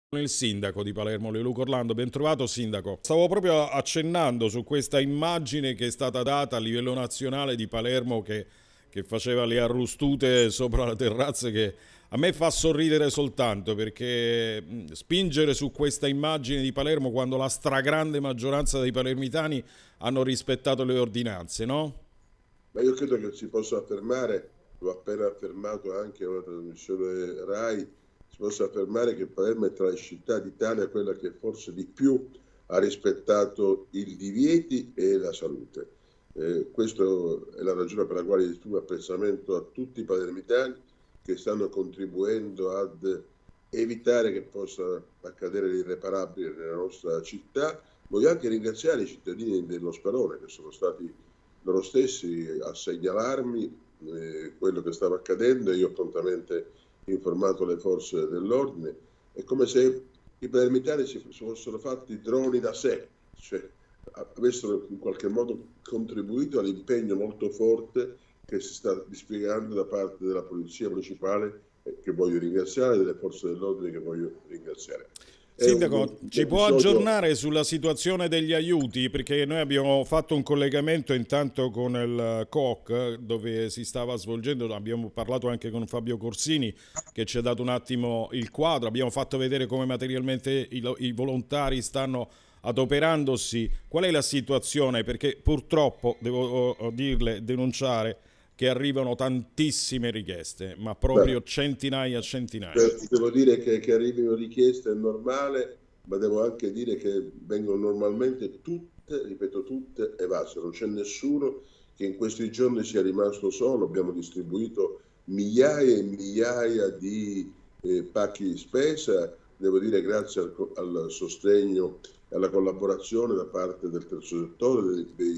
Il sindaco di Palermo, Leoluco Orlando. Ben trovato, sindaco. Stavo proprio accennando su questa immagine che è stata data a livello nazionale di Palermo che faceva le arrostute sopra la terrazza, che a me fa sorridere soltanto, perché spingere su questa immagine di Palermo quando la stragrande maggioranza dei palermitani hanno rispettato le ordinanze, no? Ma io credo che si possa affermare, l'ho appena affermato anche in una trasmissione RAI, si possa affermare che Palermo è tra le città d'Italia quella che forse di più ha rispettato i divieti e la salute. Questa è la ragione per la quale esprimo apprezzamento a tutti i palermitani che stanno contribuendo ad evitare che possa accadere l'irreparabile nella nostra città. Voglio anche ringraziare i cittadini dello Sperone che sono stati loro stessi a segnalarmi quello che stava accadendo e io ho prontamente informato le forze dell'ordine. È come se i palermitani si fossero fatti droni da sé, cioè avessero in qualche modo contribuito all'impegno molto forte che si sta dispiegando da parte della Polizia Municipale, che voglio ringraziare, e delle forze dell'ordine che voglio ringraziare. Sindaco, ci può Episodio... aggiornare sulla situazione degli aiuti? Perché noi abbiamo fatto un collegamento intanto con il COC dove si stava svolgendo, abbiamo parlato anche con Fabio Corsini che ci ha dato un attimo il quadro, abbiamo fatto vedere come materialmente i volontari stanno adoperandosi. Qual è la situazione? Perché purtroppo, devo dirle, denunciare che arrivano tantissime richieste, ma Beh, proprio centinaia e centinaia. devo dire che arrivino richieste è normale, ma devo anche dire che vengono normalmente tutte, ripeto tutte, evase. Non c'è nessuno che in questi giorni sia rimasto solo. Abbiamo distribuito migliaia e migliaia di pacchi di spesa, devo dire grazie al sostegno e alla collaborazione da parte del terzo settore,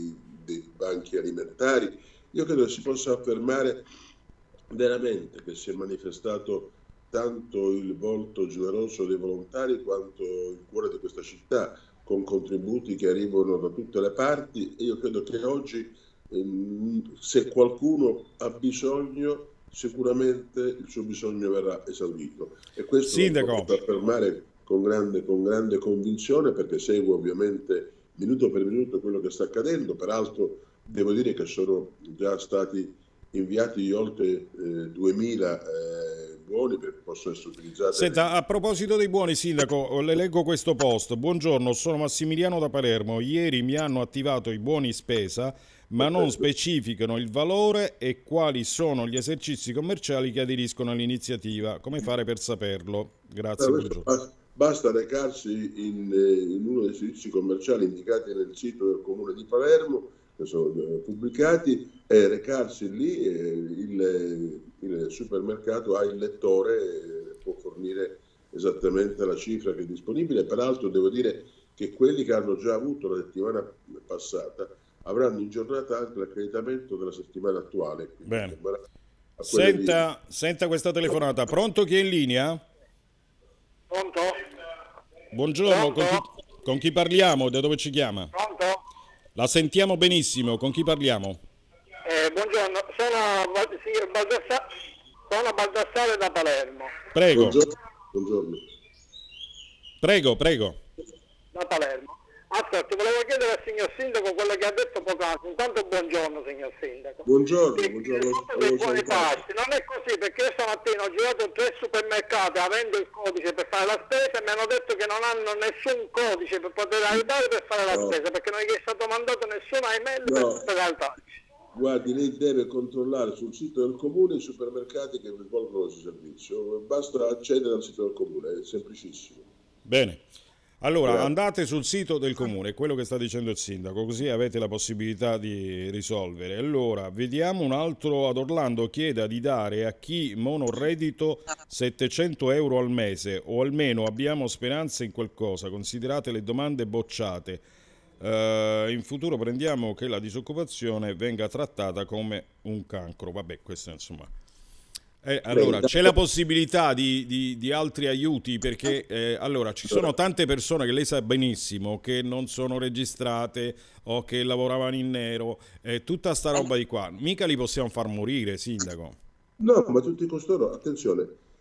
dei banchi alimentari. Io credo che si possa affermare veramente che si è manifestato tanto il volto generoso dei volontari quanto il cuore di questa città, con contributi che arrivano da tutte le parti, e io credo che oggi se qualcuno ha bisogno, sicuramente il suo bisogno verrà esaudito, e questo lo Sindaco, posso affermare con grande convinzione, perché seguo ovviamente minuto per minuto quello che sta accadendo. Peraltro devo dire che sono già stati inviati gli oltre 2000 buoni perché possono essere utilizzati senta, a proposito dei buoni, sindaco, le leggo questo post. Buongiorno, sono Massimiliano da Palermo. Ieri mi hanno attivato i buoni spesa, ma non perfetto. specificano il valore e quali sono gli esercizi commerciali che aderiscono all'iniziativa. Come fare per saperlo? Grazie, Questo buongiorno. basta recarsi in uno dei servizi commerciali indicati nel sito del comune di Palermo, che sono pubblicati, e recarsi lì, il supermercato ha il lettore, può fornire esattamente la cifra che è disponibile. Peraltro devo dire che quelli che hanno già avuto la settimana passata avranno in giornata anche l'accreditamento della settimana attuale, quindi Bene. sembra a quelle di... Senta questa telefonata. Pronto, chi è in linea? Pronto? Buongiorno, Pronto? con chi parliamo? Da dove ci chiama? Pronto? La sentiamo benissimo, con chi parliamo? Buongiorno, sono Baldassare da Palermo. Prego, Buongiorno, buongiorno. prego, prego. Da Palermo. Ascolti, volevo chiedere al signor Sindaco quello che ha detto poc'anzi. Intanto buongiorno signor Sindaco. Buongiorno, Sì, il buongiorno, fatto dei avevo buoni salutato. pasti non è così, perché io stamattina ho girato 3 supermercati avendo il codice per fare la spesa e mi hanno detto che non hanno nessun codice per poter aiutare per fare la No, spesa, perché non gli è stato mandato nessuna email per no, poter aiutare. guardi, lei deve controllare sul sito del comune i supermercati che svolgono questo servizio. Basta accedere al sito del comune, è semplicissimo. Bene. Allora, Grazie. andate sul sito del comune, quello che sta dicendo il sindaco, così avete la possibilità di risolvere. Allora, vediamo un altro ad Orlando, chieda di dare a chi monoreddito 700 euro al mese, o almeno abbiamo speranze in qualcosa, considerate le domande bocciate. In futuro prendiamo che la disoccupazione venga trattata come un cancro. Vabbè, questo insomma... Beh, allora, c'è la intanto, possibilità di altri aiuti perché allora, ci sono tante persone che lei sa benissimo che non sono registrate o che lavoravano in nero, tutta sta roba di qua. Mica li possiamo far morire, sindaco. no, ma tutti costoro, attenzione,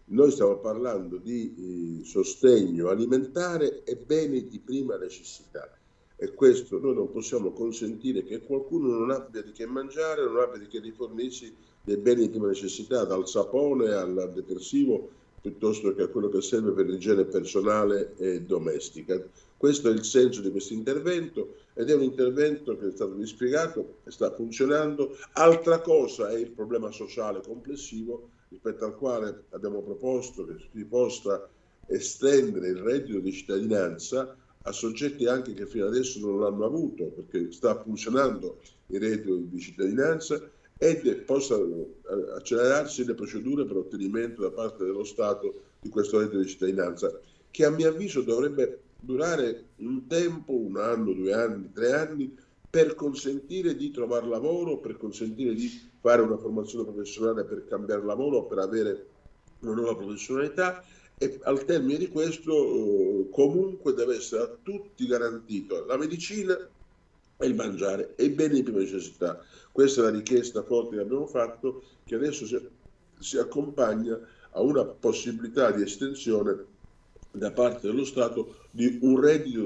Noi stiamo parlando di sostegno alimentare e beni di prima necessità, e questo noi non possiamo consentire che qualcuno non abbia di che mangiare, non abbia di che rifornirsi dei beni di prima necessità, dal sapone al detersivo, piuttosto che a quello che serve per l'igiene personale e domestica. Questo è il senso di questo intervento, ed è un intervento che è stato dispiegato e sta funzionando. Altra cosa è il problema sociale complessivo, rispetto al quale abbiamo proposto che si possa estendere il reddito di cittadinanza a soggetti anche che fino adesso non l'hanno avuto, perché sta funzionando il reddito di cittadinanza, e possano accelerarsi le procedure per ottenimento da parte dello Stato di questo reddito di cittadinanza, che a mio avviso dovrebbe durare un tempo, 1 anno, 2 anni, 3 anni, per consentire di trovare lavoro, per consentire di fare una formazione professionale per cambiare lavoro, per avere una nuova professionalità, e al termine di questo comunque deve essere a tutti garantito la medicina e il mangiare e i beni di prima necessità. Questa è la richiesta forte che abbiamo fatto, che adesso si accompagna a una possibilità di estensione da parte dello Stato di un reddito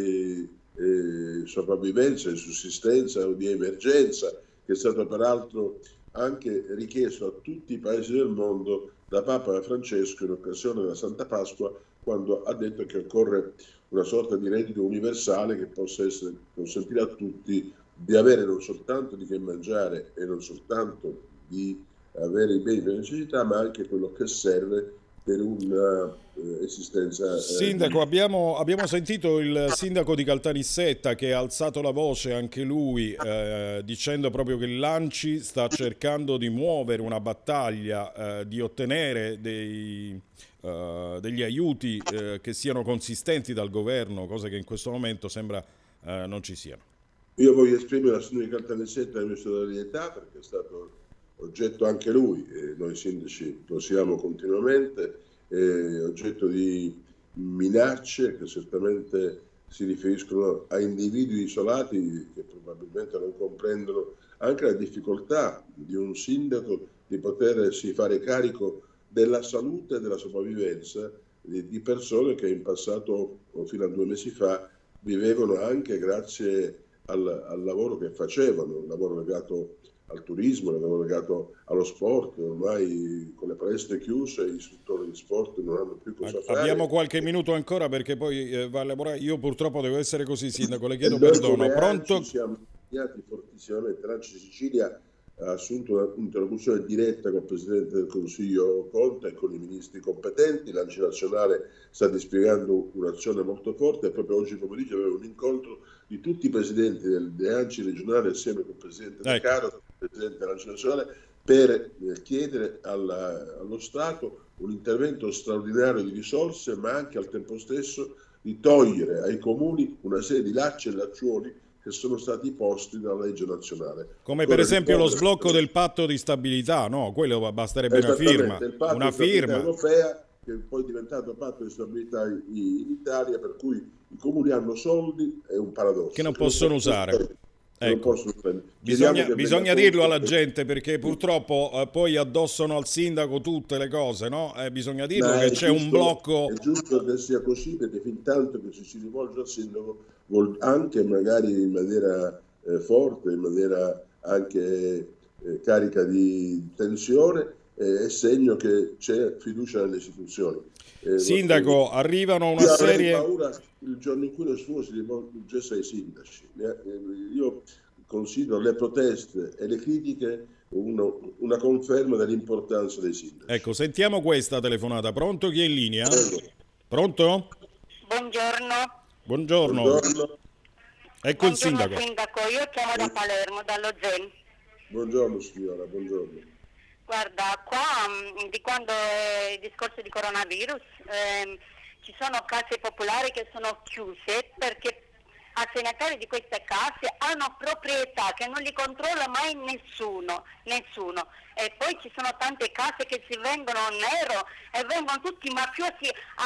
di sopravvivenza, di sussistenza o di emergenza, che è stato peraltro anche richiesto a tutti i paesi del mondo da Papa Francesco in occasione della Santa Pasqua, quando ha detto che occorre una sorta di reddito universale che possa consentire a tutti di avere non soltanto di che mangiare e non soltanto di avere i beni di necessità, ma anche quello che serve per un'esistenza. Sindaco, abbiamo sentito il sindaco di Caltanissetta che ha alzato la voce anche lui, dicendo proprio che l'ANCI sta cercando di muovere una battaglia, di ottenere degli aiuti che siano consistenti dal governo, cosa che in questo momento sembra non ci siano. Io voglio esprimere al sindaco di Caltanissetta la mia solidarietà, perché è stato oggetto anche lui, e noi sindaci lo siamo continuamente, oggetto di minacce che certamente si riferiscono a individui isolati che probabilmente non comprendono anche la difficoltà di un sindaco di potersi fare carico della salute e della sopravvivenza di persone che in passato, o fino a 2 mesi fa, vivevano anche grazie al lavoro che facevano, un lavoro legato al turismo, un lavoro legato allo sport. Ormai con le palestre chiuse gli istruttori di sport non hanno più cosa fare. Abbiamo qualche minuto ancora perché poi va a lavorare. Io purtroppo devo essere così, sindaco, le chiedo perdono. Pronto? Ci siamo impegnati fortissimamente. L'ANCI Sicilia ha assunto un'interlocuzione diretta con il Presidente del Consiglio Conte e con i ministri competenti. L'ANCI nazionale sta dispiegando un'azione molto forte, e proprio oggi pomeriggio avevo un incontro di tutti i presidenti delle ANCI regionali assieme con il Presidente De Caro, il Presidente dell'ANCI nazionale, per chiedere allo Stato un intervento straordinario di risorse, ma anche al tempo stesso di togliere ai comuni una serie di lacci e lacciuoli che sono stati posti dalla legge nazionale. Come per esempio lo sblocco del patto di stabilità, no? Quello basterebbe una firma. Il patto di stabilità europea, che poi è diventato patto di stabilità in Italia, per cui i comuni hanno soldi, è un paradosso. Che non possono usare. Ecco. Bisogna dirlo alla gente, perché purtroppo poi addossano al sindaco tutte le cose, no? Bisogna dirlo che c'è un blocco. È giusto che sia così, perché fin tanto che si rivolge al sindaco, anche magari in maniera forte, in maniera anche carica di tensione, è segno che c'è fiducia nelle istituzioni. Sindaco, arrivano una serie... Avrei paura il giorno in cui nessuno si rivolgesse ai sindaci. Io considero le proteste e le critiche una conferma dell'importanza dei sindaci. Ecco, sentiamo questa telefonata. Pronto? Chi è in linea? Pronto? Buongiorno. Buongiorno. Buongiorno. Ecco il sindaco. Sindaco, io chiamo da Palermo, dallo Gen. Buongiorno signora, buongiorno. Guarda, qua di quando è il discorso di coronavirus ci sono case popolari che sono chiuse perché assegnatari di queste case hanno proprietà che non li controlla mai nessuno. E poi ci sono tante case che si vendono nero e vengono tutti mafiosi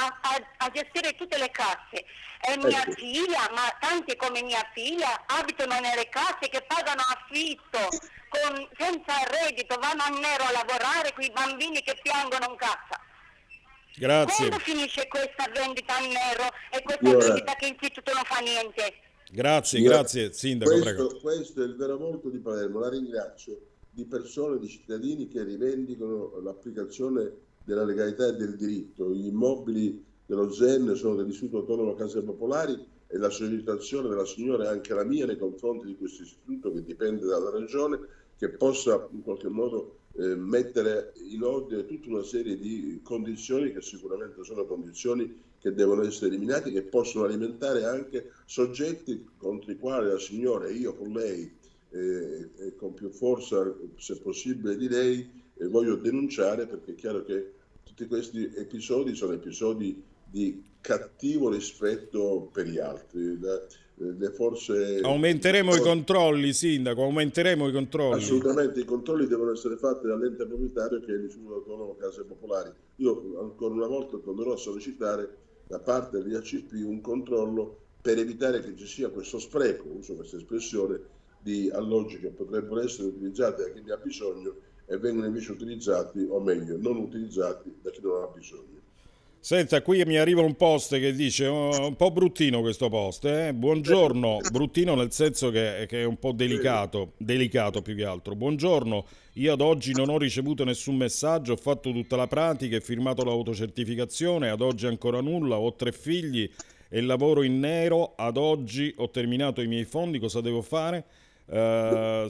a gestire tutte le case. E mia figlia, ma tanti come mia figlia, abitano nelle case che pagano affitto, senza reddito, vanno a nero a lavorare con i bambini che piangono in casa. Grazie. Quando finisce questa vendita in nero e questa Signora, vendita che l'istituto non fa niente? Grazie, signora, grazie, Sindaco, prego. questo è il vero volto di Palermo. La ringrazio, di persone, di cittadini che rivendicano l'applicazione della legalità e del diritto. Gli immobili dello ZEN sono dell'Istituto Autonomo Case Popolari e la sollecitazione della signora è anche la mia nei confronti di questo istituto, che dipende dalla Regione, che possa in qualche modo mettere in ordine tutta una serie di condizioni che sicuramente sono condizioni che devono essere eliminate, che possono alimentare anche soggetti contro i quali la signora e io con lei e con più forza, se possibile direi, voglio denunciare, perché è chiaro che tutti questi episodi sono episodi di cattivo rispetto per gli altri. Le forze... Aumenteremo i controlli, Sindaco, aumenteremo i controlli. Assolutamente, i controlli devono essere fatti dall'ente proprietario, che è l'Istituto Autonomo Case Popolari. Io ancora una volta tornerò a sollecitare da parte dell'IACP un controllo per evitare che ci sia questo spreco, uso questa espressione, di alloggi che potrebbero essere utilizzati da chi ne ha bisogno e vengono invece utilizzati, o meglio, non utilizzati da chi non ha bisogno. Senta, qui mi arriva un post che dice, oh, un po' bruttino questo post, buongiorno, bruttino nel senso che è un po' delicato più che altro. Buongiorno, io ad oggi non ho ricevuto nessun messaggio, ho fatto tutta la pratica e firmato l'autocertificazione, ad oggi ancora nulla, ho 3 figli e lavoro in nero, ad oggi ho terminato i miei fondi, cosa devo fare? Non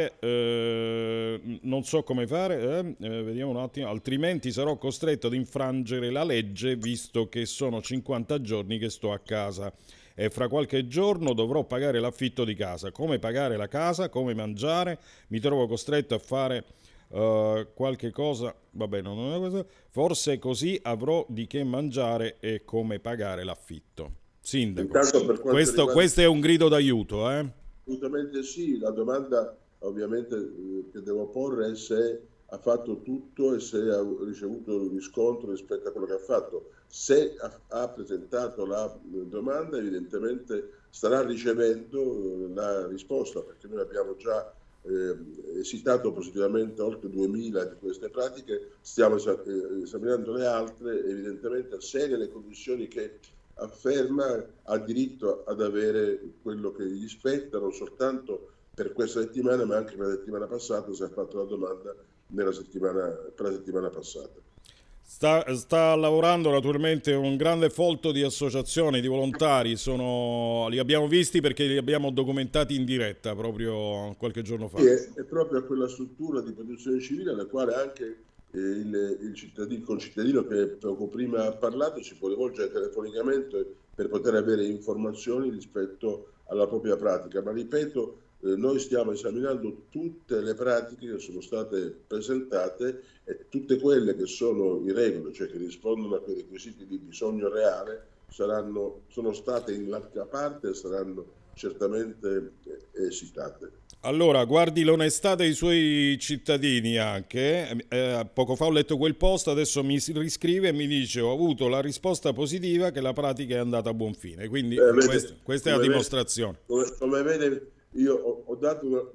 so come fare, vediamo un attimo, altrimenti sarò costretto ad infrangere la legge, visto che sono 50 giorni che sto a casa e fra qualche giorno dovrò pagare l'affitto di casa. Come pagare la casa, come mangiare, mi trovo costretto a fare qualche cosa, vabbè, non è questo. Forse così avrò di che mangiare e come pagare l'affitto. Sindaco, questo è un grido d'aiuto, Assolutamente sì, la domanda ovviamente che devo porre è se ha fatto tutto e se ha ricevuto riscontro rispetto a quello che ha fatto. Se ha presentato la domanda, evidentemente starà ricevendo la risposta, perché noi abbiamo già esitato positivamente oltre 2000 di queste pratiche, stiamo esaminando le altre, evidentemente se nelle condizioni che afferma ha diritto ad avere quello che gli spetta, non soltanto per questa settimana ma anche per la settimana passata, se ha fatto la domanda per la settimana passata. Sta lavorando naturalmente un grande folto di associazioni, di volontari, li abbiamo visti perché li abbiamo documentati in diretta proprio qualche giorno fa. È proprio a quella struttura di protezione civile alla quale anche il concittadino che poco prima ha parlato si può rivolgere telefonicamente per poter avere informazioni rispetto alla propria pratica, ma ripeto, noi stiamo esaminando tutte le pratiche che sono state presentate e tutte quelle che sono irregolari, cioè che rispondono a quei requisiti di bisogno reale, sono state in larga parte e saranno certamente esitate. Allora, guardi l'onestà dei suoi cittadini anche. Poco fa ho letto quel post, adesso mi si riscrive e mi dice ho avuto la risposta positiva che la pratica è andata a buon fine. Quindi questa è la dimostrazione. Come vede, io ho dato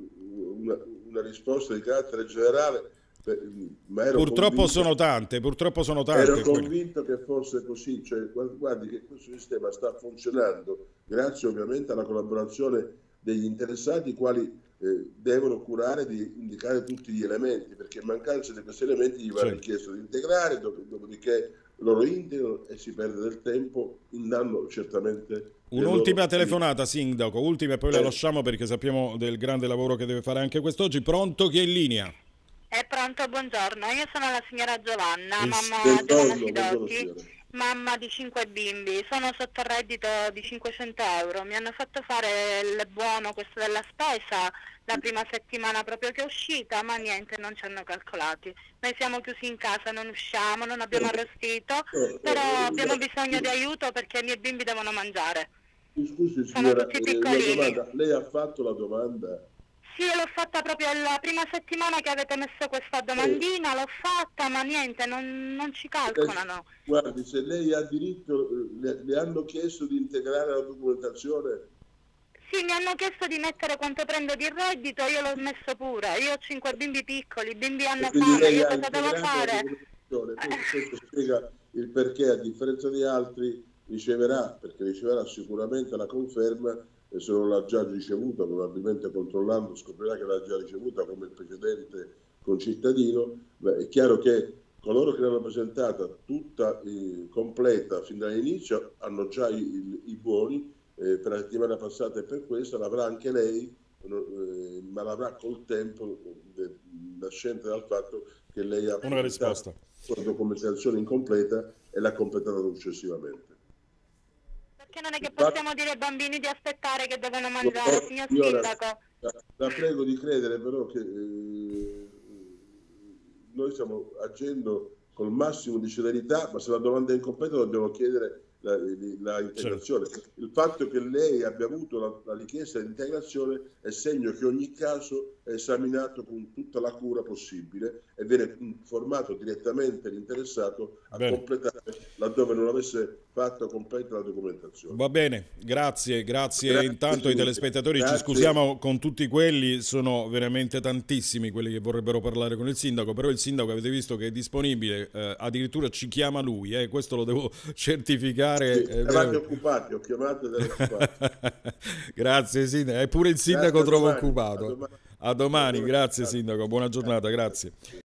una risposta di carattere generale, ma purtroppo sono tante. Ero convinto che fosse così, cioè, guardi che questo sistema sta funzionando grazie ovviamente alla collaborazione degli interessati, i quali devono curare di indicare tutti gli elementi, perché in mancanza di questi elementi gli va richiesto di integrare, dopodiché loro integrano e si perde del tempo in danno certamente. Un'ultima telefonata, Sindaco, ultima e poi la lasciamo perché sappiamo del grande lavoro che deve fare anche quest'oggi. Pronto, chi è in linea? È pronto, buongiorno, io sono la signora Giovanna, mamma Giovanna Sidotti. Mamma di 5 bimbi, sono sotto reddito di 500 euro, mi hanno fatto fare il buono questo della spesa la prima settimana proprio che è uscita, ma niente, non ci hanno calcolati. Noi siamo chiusi in casa, non usciamo, non abbiamo arrostito, però abbiamo bisogno di aiuto perché i miei bimbi devono mangiare. Scusi signora, lei ha fatto la domanda? Sì, l'ho fatta proprio la prima settimana che avete messo questa domandina, l'ho fatta, ma niente, non ci calcolano. Guardi, se lei ha diritto, le hanno chiesto di integrare la documentazione? Sì, mi hanno chiesto di mettere quanto prendo di reddito, io l'ho messo pure. Io ho 5 bimbi piccoli, i bimbi hanno fame, io cosa devo fare? Questo spiega il perché a differenza di altri riceverà, perché riceverà sicuramente la conferma, e se non l'ha già ricevuta, probabilmente controllando scoprirà che l'ha già ricevuta come il precedente concittadino. Beh, è chiaro che coloro che l'hanno presentata tutta completa fin dall'inizio hanno già i buoni, per la settimana passata e per questa l'avrà anche lei, ma l'avrà col tempo, nascente dal fatto che lei ha una risposta. La documentazione incompleta e l'ha completata successivamente. Perché non è che possiamo dire ai bambini di aspettare che devono mangiare, signor Sindaco? La prego di credere però che noi stiamo agendo col massimo di celerità, ma se la domanda è incompleta dobbiamo chiedere la integrazione. Certo. Il fatto che lei abbia avuto la richiesta di integrazione è segno che ogni caso è esaminato con tutta la cura possibile e viene informato direttamente l'interessato a completare laddove non avesse fatto completa la documentazione. Va bene, grazie intanto ai telespettatori. Ci scusiamo con tutti quelli, sono veramente tantissimi quelli che vorrebbero parlare con il sindaco, però il sindaco avete visto che è disponibile, addirittura ci chiama lui, questo lo devo certificare. Eravate occupati, ho chiamato ed ero occupato. Grazie sindaco, eppure il sindaco trovo occupato. A domani, grazie sindaco, buona giornata, grazie.